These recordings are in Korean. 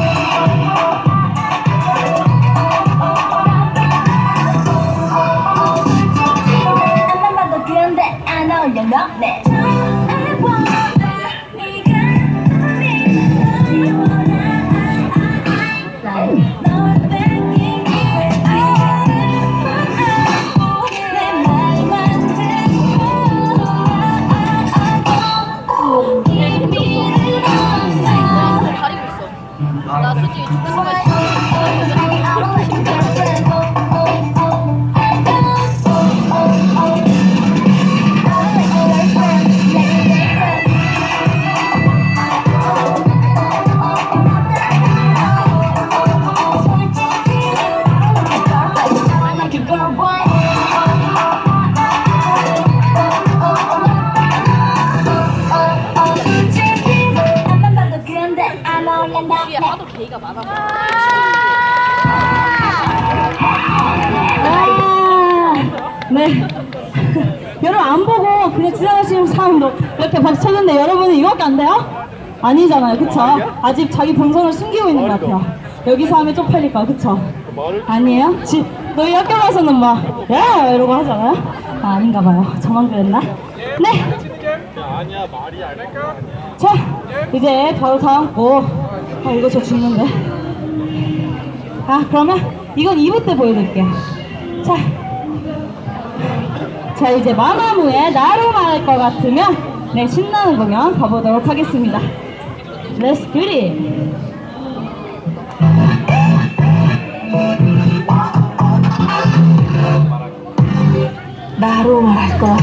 뒤에 하도 게이가 많아서. 네. 여러분 안 보고 그냥 지나가시는 사람도 이렇게 박수 쳤는데 여러분은 이거밖에 안 돼요? 아니잖아요, 그쵸? 아직 자기 본성을 숨기고 있는 것 같아요. 여기서 하면 쪽팔릴까, 그쵸? 아니에요? 너희 학교 가서는 막 야! 이러고 하잖아요? 아, 아닌가 봐요. 저만 그랬나? 네! 아니야, 말이 아니야. 자, 이제 바로 다음 곡. 아, 이거 저 죽는데. 아, 그러면 이건 2부 때 보여드릴게요. 자, 이제 마마무의 나로 말할 것 같으면 네, 신나는 공연 가보도록 하겠습니다. Let's get it! 나로 말할 것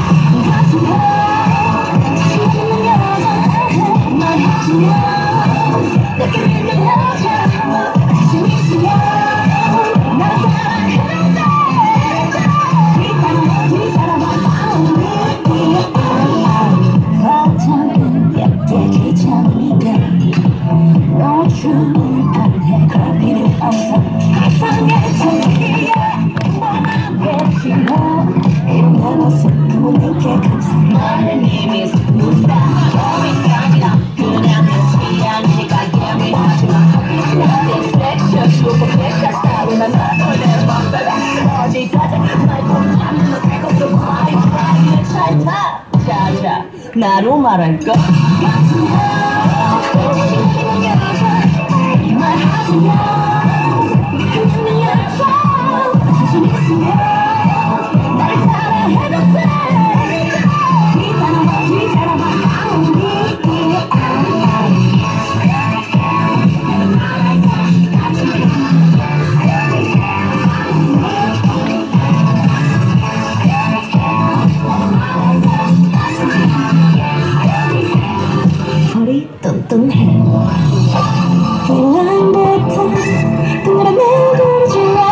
나로 말할 것 뚱뚱해 불난부터 동그란 매들지마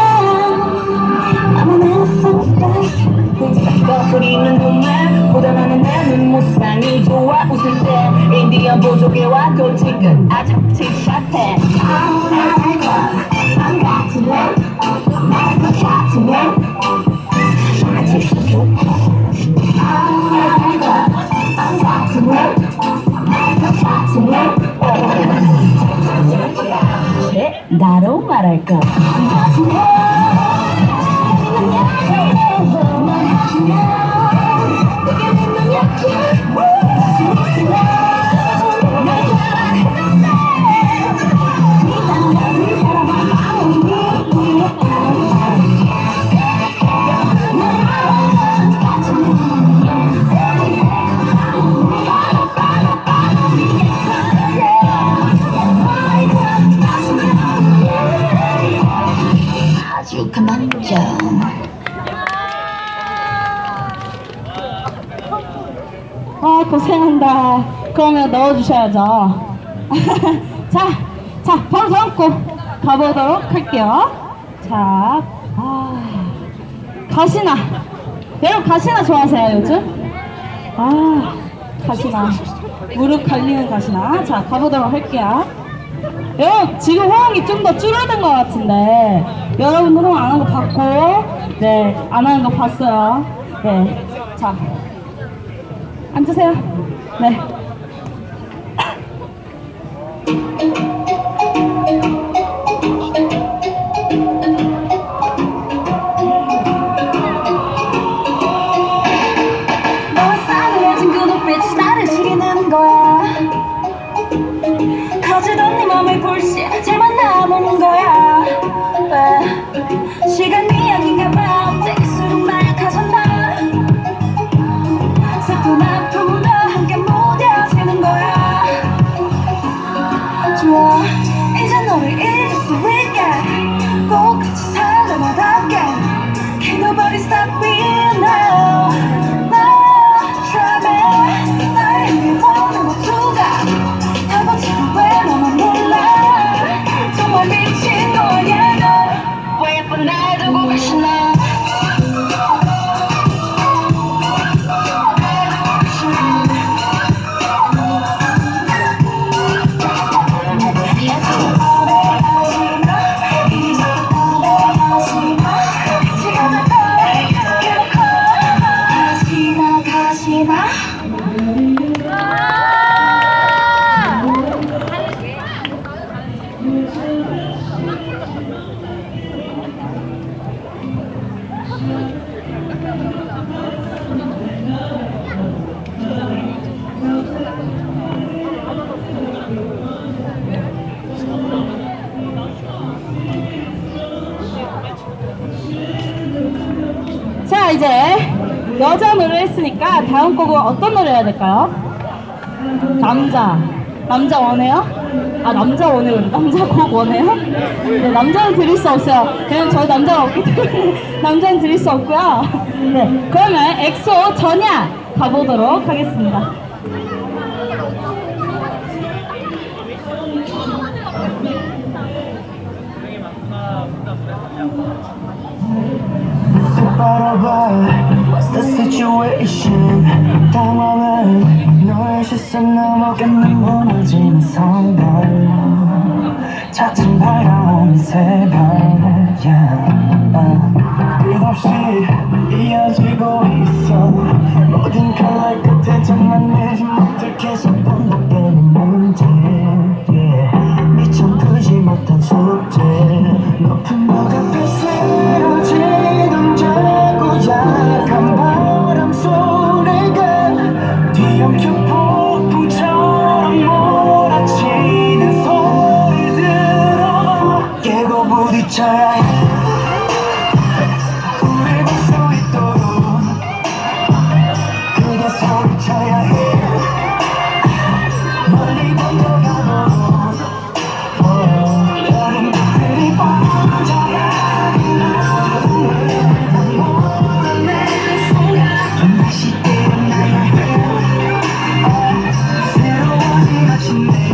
아무나 so special 섞어버리는 눈매 보다 나는 내 눈무쌍이 좋아 웃을 때 인디언 보조개와 골치끝 아주 틱샷해 I'm 같은 애 날 같은 애 아주 시끄러 I'm 같은 애 나로 말할 것 아, 고생한다. 그러면 넣어주셔야죠. 자, 바로 다음 곡 가보도록 할게요. 자, 가시나. 여러분, 가시나 좋아하세요, 요즘? 아, 가시나. 무릎 갈리는 가시나. 자, 가보도록 할게요. 여러분, 지금 호응이 좀 더 줄어든 것 같은데, 여러분들 호응 안 한 거 봤고, 네, 안 하는 거 봤어요. 네, 자. 앉으세요. 네. 자, 이제 여자 노래 했으니까 다음 곡은 어떤 노래 해야 될까요? 남자 원해요? 아, 남자 원해요. 남자 곡 원해요? 네, 남자는 드릴 수 없어요. 왜냐면 저희 남자가 없기 때문에 남자는 드릴 수 없고요. 네, 그러면 엑소 전야 가보도록 하겠습니다. What's the situation? 당황한 너의 시선 넘어가는 무너지는 성별 차츰 밝아오는 새벽야 끝없이 이어지고 있어 모든 칼날 끝에 장난내지 못해 계속 반복되는 문제 미처 풀지 못한 숙제 높은 벽 앞에 쓰러지는 자꾸 약한 바람 소리가 뒤엉켜 폭풍처럼 몰아치는 소리 들어 깨고 부딪혀야 해 우리 볼 수 있도록 크게 소리쳐야 해 멀리 건너가도록 다른 것들이 번져가는 나를 몰아내는 순간 다시 깨어나야 해 새로워진 아침에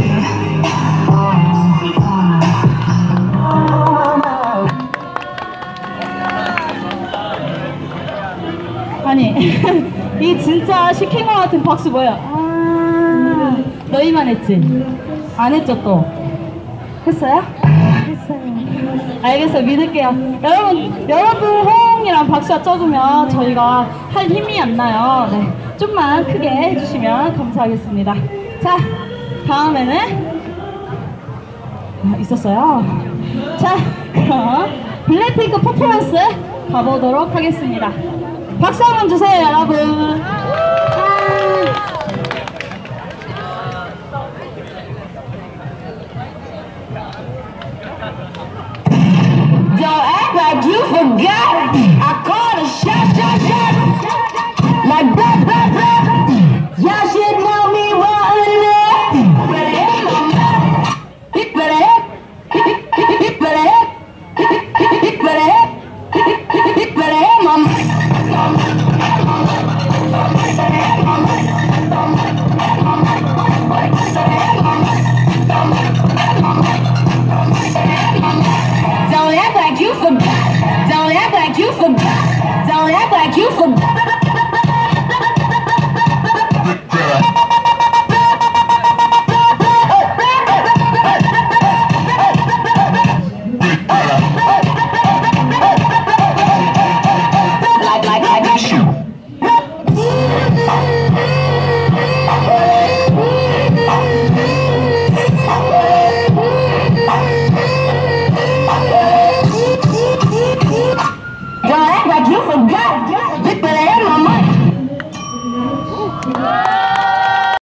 아니 이 진짜 시킨 것 같은 박수 뭐야? 아, 너희만 했지? 안 했죠 또? 했어요? 했어요. 알겠어요. 믿을게요. 여러분 호응이랑 박수가 적으면 저희가 할 힘이 안 나요. 네, 좀만 크게 해주시면 감사하겠습니다. 자, 다음에는 있었어요. 자, 그럼 블랙핑크 퍼포먼스 가보도록 하겠습니다. 박수 한번 주세요, 여러분. Don't act like you forgot. I called a shot. Like blah. Y'all should know me well enough. Better hit my mouth. Hit better hit. Hit better hit. Hit better hit. Hit better hit my mouth. Don't act like you forgot. Don't act like you forgot. Don't act like you forgot. Like you. Don't act like you forgot. You better have my money.